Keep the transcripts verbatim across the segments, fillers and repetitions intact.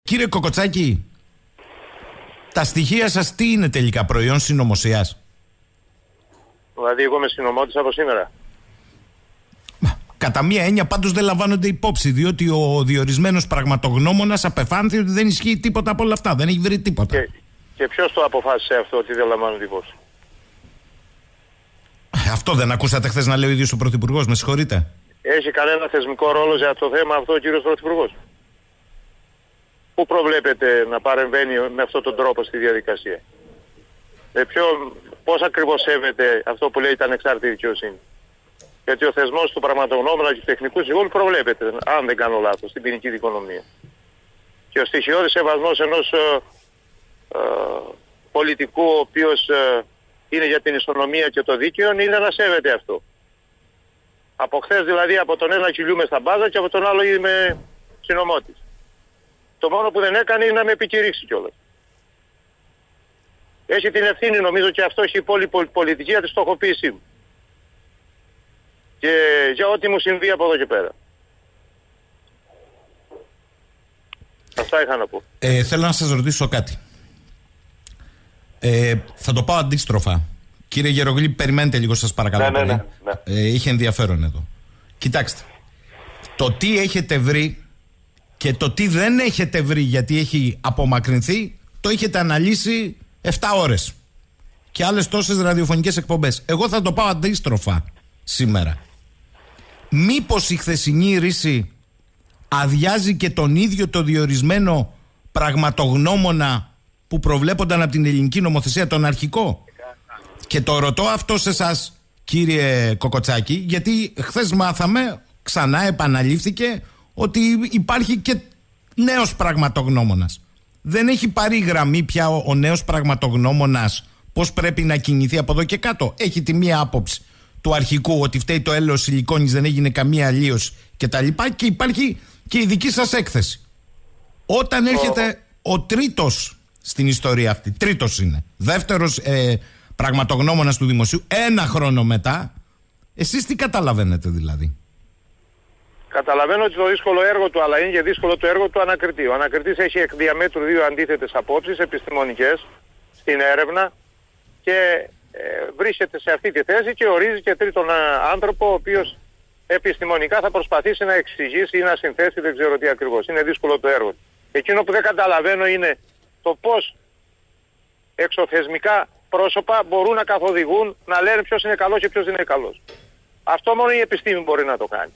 Κύριε Κοκοτσάκη, τα στοιχεία σας τι είναι τελικά, προϊόν συνωμοσίας? Δηλαδή εγώ είμαι συνωμότης από σήμερα. Κατά μία έννοια πάντως δεν λαμβάνονται υπόψη, διότι ο διορισμένος πραγματογνώμονας απεφάνθη ότι δεν ισχύει τίποτα από όλα αυτά, δεν έχει βρει τίποτα. Και, και ποιος το αποφάσισε αυτό ότι δεν λαμβάνονται υπόψη? Αυτό δεν ακούσατε χθες να λέει ο ίδιος ο Πρωθυπουργός, με συγχωρείτε? Έχει κανένα θεσμικό ρόλο για το θέμα αυτό ο κύριος Πρωθυπουργός? Πού προβλέπετε να παρεμβαίνει με αυτόν τον τρόπο στη διαδικασία? Ε, ποιο, πώς ακριβώς σέβεται αυτό που λέει ήταν ανεξάρτητη δικαιοσύνη? Γιατί ο θεσμός του πραγματογνώμονα και του τεχνικού συμβούλου προβλέπεται, αν δεν κάνω λάθος, στην ποινική δικονομία. Και ο στοιχειώδης σεβασμός ενός ε, ε, πολιτικού, ο οποίος ε, είναι για την ισονομία και το δίκαιο, είναι να σέβεται αυτό. Από χθες δηλαδή από τον ένα κυλιούμε στα μπάζα και από τον άλλο είμαι συνωμότης. Το μόνο που δεν έκανε είναι να με επικηρύξει κιόλας. Έχει την ευθύνη νομίζω και αυτό έχει η υπόλοιπη πολιτική για τη στοχοποίησή μου. Και για ό,τι μου συμβεί από εδώ και πέρα. Αυτά είχα να πω. Ε, θέλω να σας ρωτήσω κάτι. Ε, θα το πάω αντίστροφα. Κύριε Γερογλή, περιμένετε λίγο σας παρακαλώ. Ναι, ναι, ναι, ναι. Ε, είχε ενδιαφέρον εδώ. Κοιτάξτε. Το τι έχετε βρει και το τι δεν έχετε βρει γιατί έχει απομακρυνθεί, το έχετε αναλύσει επτά ώρες. Και άλλες τόσες ραδιοφωνικές εκπομπές. Εγώ θα το πάω αντίστροφα σήμερα. Μήπως η χθεσινή ρίση αδειάζει και τον ίδιο το διορισμένο πραγματογνώμονα που προβλέπονταν από την ελληνική νομοθεσία, τον αρχικό? Και το ρωτώ αυτό σε εσάς, κύριε Κοκοτσάκη, γιατί χθες μάθαμε, ξανά επαναλήφθηκε, ότι υπάρχει και νέος πραγματογνώμονας. Δεν έχει πάρει γραμμή πια ο, ο νέος πραγματογνώμονας πώς πρέπει να κινηθεί από εδώ και κάτω? Έχει τη μία άποψη του αρχικού ότι φταίει το έλαιος σιλικόνης, δεν έγινε καμία αλλίωση κτλ. Και, και υπάρχει και η δική σας έκθεση. Όταν έρχεται ο, ο τρίτος στην ιστορία αυτή, τρίτος είναι, δεύτερος ε, πραγματογνώμονας του δημοσίου, ένα χρόνο μετά, εσείς τι καταλαβαίνετε δηλαδή? Καταλαβαίνω ότι το δύσκολο έργο του, αλλά είναι και δύσκολο το έργο του ανακριτή. Ο ανακριτής έχει εκ διαμέτρου δύο αντίθετες απόψεις επιστημονικές στην έρευνα και ε, βρίσκεται σε αυτή τη θέση και ορίζει και τρίτον άνθρωπο, ο οποίος επιστημονικά θα προσπαθήσει να εξηγήσει ή να συνθέσει, δεν ξέρω τι ακριβώς. Είναι δύσκολο το έργο. Εκείνο που δεν καταλαβαίνω είναι το πώς εξωθεσμικά πρόσωπα μπορούν να καθοδηγούν, να λένε ποιος είναι καλός και ποιος δεν είναι καλός. Αυτό μόνο η επιστήμη μπορεί να το κάνει.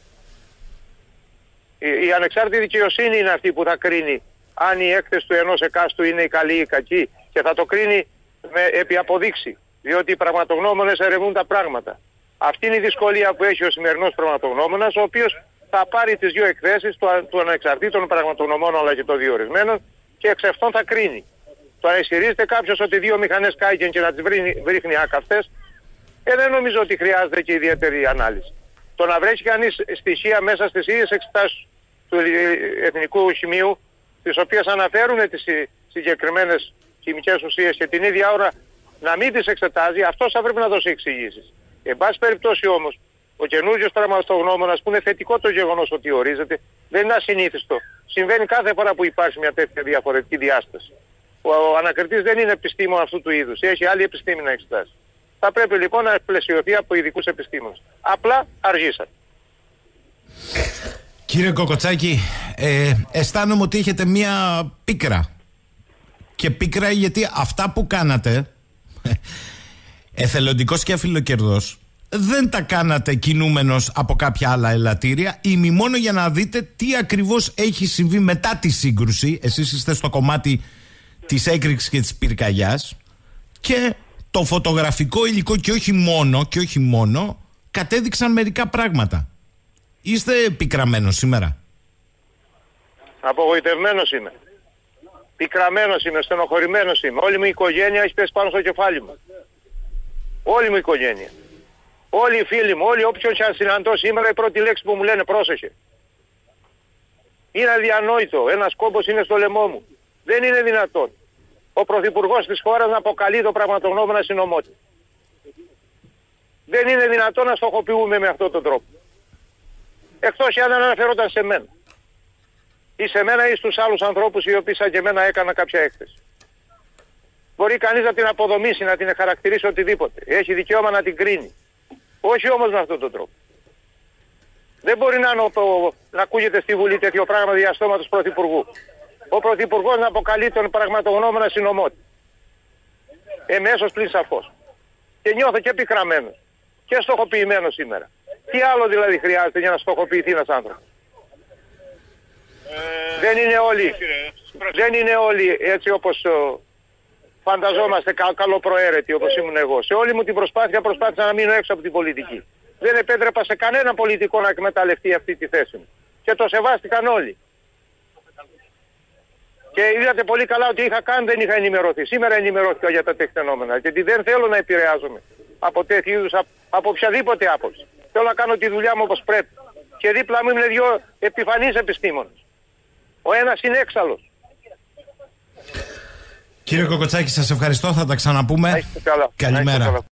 Η, η ανεξάρτητη δικαιοσύνη είναι αυτή που θα κρίνει αν η έκθεση του ενός εκάστου είναι η καλή ή η κακή και θα το κρίνει με, επί αποδείξη. Διότι οι πραγματογνώμονες ερευνούν τα πράγματα. Αυτή είναι η δυσκολία που έχει ο σημερινός πραγματογνώμονας, ο οποίος θα πάρει τις δύο εκθέσεις του, του ανεξαρτήτων πραγματογνωμόνων αλλά και των διορισμένων και εξ αυτών θα κρίνει. Το να ισχυρίζεται κάποιος ότι δύο μηχανές κάηκαν και να τις βρίχνει άκαυτες, ε, δεν νομίζω ότι χρειάζεται και ιδιαίτερη ανάλυση. Το να βρέσει κανείς στοιχεία μέσα στις ίδιες εξετάσεις του Εθνικού Χημείου, τις οποίες αναφέρουν τις συγκεκριμένες χημικές ουσίες και την ίδια ώρα να μην τις εξετάζει, αυτός θα πρέπει να δώσει εξηγήσεις. Εν πάση περιπτώσει όμως, ο καινούργιος πραγματογνώμονας, που είναι θετικό το γεγονός ότι ορίζεται, δεν είναι ασυνήθιστο. Συμβαίνει κάθε φορά που υπάρχει μια τέτοια διαφορετική διάσταση. Ο, ο ανακριτής δεν είναι επιστήμον αυτού του είδους, έχει άλλη επιστήμη να εξετάσει. Θα πρέπει λοιπόν να πλαισιωθεί από ειδικούς επιστήμονες. Απλά αργήσαν. Κύριε Κοκοτσάκη, ε, αισθάνομαι ότι έχετε μία πίκρα. Και πίκρα γιατί αυτά που κάνατε, εθελοντικός και αφιλοκερδός, δεν τα κάνατε κινούμενος από κάποια άλλα ελαττήρια, ημί μόνο για να δείτε τι ακριβώς έχει συμβεί μετά τη σύγκρουση. Εσείς είστε στο κομμάτι της έκρηξης και της πυρκαγιάς και το φωτογραφικό υλικό και όχι μόνο, και όχι μόνο κατέδειξαν μερικά πράγματα. Είστε πικραμένος σήμερα? Απογοητευμένος είμαι. Πικραμένος είμαι, στενοχωρημένος είμαι. Όλη μου η οικογένεια έχει πέσει πάνω στο κεφάλι μου. Όλη μου η οικογένεια. Όλοι οι φίλοι μου, όλοι όποιον και αν συναντώ σήμερα, η πρώτη λέξη που μου λένε πρόσεχε. Είναι αδιανόητο. Ένας κόμπος είναι στο λαιμό μου. Δεν είναι δυνατόν ο Πρωθυπουργός της χώρας να αποκαλεί το πραγματογνώμονα συνωμότη. Δεν είναι δυνατόν να στοχοποιούμε με αυτόν τον τρόπο. Εκτός αν αναφερόταν σε μένα. ή σε μένα ή στους άλλους ανθρώπους οι οποίοι σαν και εμένα έκανα κάποια έκθεση. Μπορεί κανείς να την αποδομήσει, να την χαρακτηρίσει οτιδήποτε. Έχει δικαίωμα να την κρίνει. Όχι όμως με αυτόν τον τρόπο. Δεν μπορεί να, νο, να ακούγεται στη Βουλή τέτοιο πράγμα διαστόματος Πρωθυπουργού. Ο Πρωθυπουργός να αποκαλεί τον πραγματογνώμονα συνωμότη. Εμέσως πλην σαφώς. Και νιώθω και πικραμένος. Και στοχοποιημένος σήμερα. Τι άλλο δηλαδή χρειάζεται για να στοχοποιηθεί ένας άνθρωπος. Ε, δεν είναι όλοι, δεν είναι όλοι έτσι όπως ο, φανταζόμαστε κα, καλοπροαίρετοι όπως ήμουν εγώ. Σε όλη μου την προσπάθεια προσπάθησα να μείνω έξω από την πολιτική. Δεν επέτρεπα σε κανένα πολιτικό να εκμεταλλευτεί αυτή τη θέση μου. Και το σεβάστηκαν όλοι. Και είδατε πολύ καλά ότι είχα καν δεν είχα ενημερωθεί. Σήμερα ενημερώθηκα για τα τεκτενόμενα. Γιατί δεν θέλω να επηρεάζομαι από τέτοιου είδους, από, από οποιαδήποτε άποψη. Θέλω να κάνω τη δουλειά μου όπως πρέπει. Και δίπλα μου είναι δύο επιφανείς επιστήμονες. Ο ένας είναι έξαλλος. Κύριε Κοκοτσάκη, σας ευχαριστώ. Θα τα ξαναπούμε. Καλημέρα.